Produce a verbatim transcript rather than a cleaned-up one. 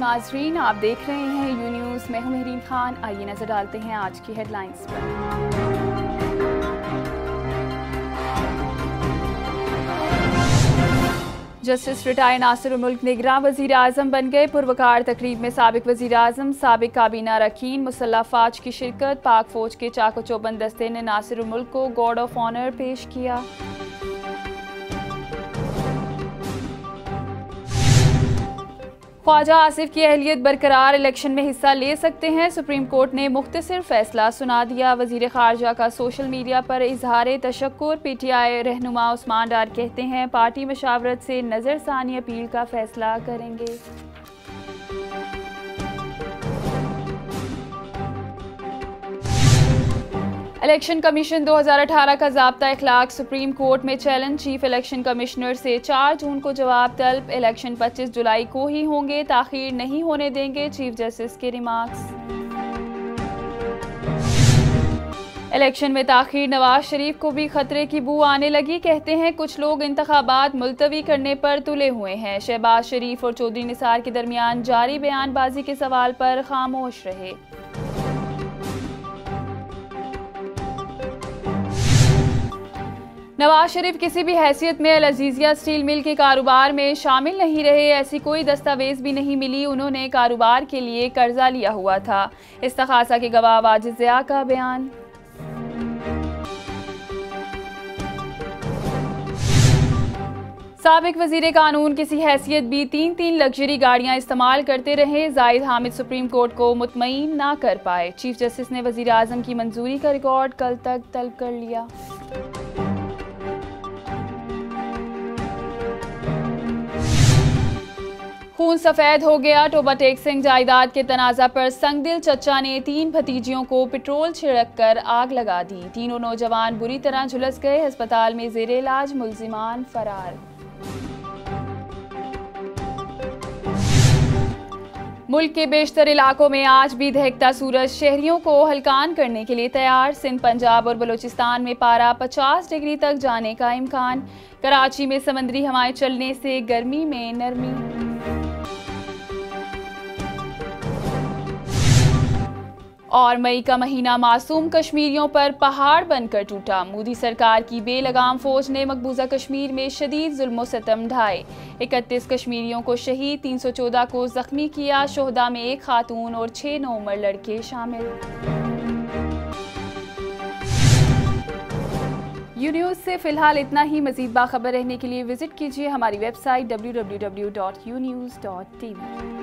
नाजरीन, आप देख रहे हैं यू न्यूज़। मैं हूं महरीन खान। आइए नजर डालते हैं आज की हेडलाइंस पर। जस्टिस रिटायर नासिर मुल्क निगरान वज़ीर आज़म बन गए। पुरवकार तकरीब में साबिक वज़ीर आज़म, साबिक काबीना अरकान, मुसल्लह फ़ौज की शिरकत। पाक फ़ौज के चाको चौबंद दस्ते ने नासिर मुल्क को गार्ड ऑफ ऑनर पेश किया। ख्वाजा आसिफ की अहलियत बरकरार, इलेक्शन में हिस्सा ले सकते हैं। सुप्रीम कोर्ट ने मुख्तसर फैसला सुना दिया। वज़ीर ख़ारजा का सोशल मीडिया पर इजहार तशक्कुर। पी टी आई रहनुमा उस्मान डार कहते हैं पार्टी मशावरत से नज़रसानी अपील का फैसला करेंगे। इलेक्शन कमीशन दो हज़ार अठारह का ज़ाब्ता इखलाक सुप्रीम कोर्ट में चैलेंज। चीफ इलेक्शन कमिश्नर से चार जून को जवाब तलब। इलेक्शन पच्चीस जुलाई को ही होंगे, ताख़ीर नहीं होने देंगे, चीफ जस्टिस के रिमार्क्स। इलेक्शन में ताख़ीर, नवाज शरीफ को भी खतरे की बू आने लगी। कहते हैं कुछ लोग इंतखाबात मुलतवी करने पर तुले हुए हैं। शहबाज शरीफ और चौधरी निसार के दरमियान जारी बयानबाजी के सवाल पर खामोश रहे। नवाज शरीफ किसी भी हैसियत में अल अजीज़िया स्टील मिल के कारोबार में शामिल नहीं रहे। ऐसी कोई दस्तावेज भी नहीं मिली। उन्होंने कारोबार के लिए कर्जा लिया हुआ था। इस्तखासा के गवाह वाजिद ज़िया का बयान। साबिक वज़ीर कानून किसी हैसियत भी तीन तीन लग्जरी गाड़ियां इस्तेमाल करते रहे। जाहिद हामिद सुप्रीम कोर्ट को मुतमईन ना कर पाए। चीफ जस्टिस ने वज़ीर आज़म की मंजूरी का रिकॉर्ड कल तक तलब कर लिया। खून सफ़ेद हो गया। टोबा टेक सिंह जायदाद के तनाज़ा पर संगदिल चचा ने तीन भतीजियों को पेट्रोल छिड़क कर आग लगा दी। तीनों नौजवान बुरी तरह झुलस गए। अस्पताल में ज़ेरे इलाज, मुल्जिमान फरार। मुल्क के बेशतर इलाकों में आज भी दहकता सूरज शहरियों को हलकान करने के लिए तैयार। सिंध, पंजाब और बलूचिस्तान में पारा पचास डिग्री तक जाने का इम्कान। कराची में समंदरी हवाएं चलने से गर्मी में नरमी। और मई का महीना मासूम कश्मीरियों पर पहाड़ बनकर टूटा। मोदी सरकार की बेलगाम फौज ने मकबूजा कश्मीर में शदीद जुल्म सितम ढाए। इकतीस कश्मीरियों को शहीद, तीन सौ चौदह को जख्मी किया। शोहदा में एक खातून और छह नौ उम्र लड़के शामिल। यू न्यूज़ से फिलहाल इतना ही। मजीद बाखबर रहने के लिए विजिट कीजिए हमारी website W W W dot U news dot T we.